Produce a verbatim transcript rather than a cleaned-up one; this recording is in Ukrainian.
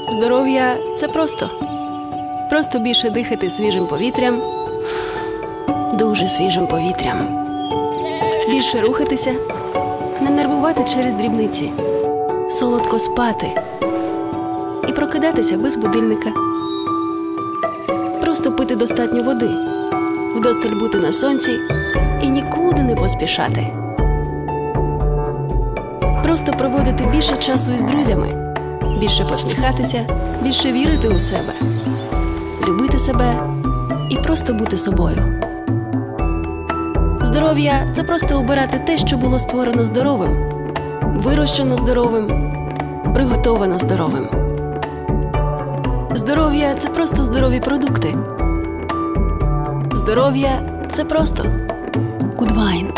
Здоров'я – це просто. Просто більше дихати свіжим повітрям, дуже свіжим повітрям. Більше рухатися, не нервувати через дрібниці, солодко спати і прокидатися без будильника. Просто пити достатньо води, вдосталь бути на сонці і нікуди не поспішати. Просто проводити більше часу із друзями, більше посміхатися, більше вірити у себе, любити себе і просто бути собою. Здоров'я – це просто обирати те, що було створено здоровим, вирощено здоровим, приготовано здоровим. Здоров'я – це просто здорові продукти. Здоров'я – це просто Good Wine.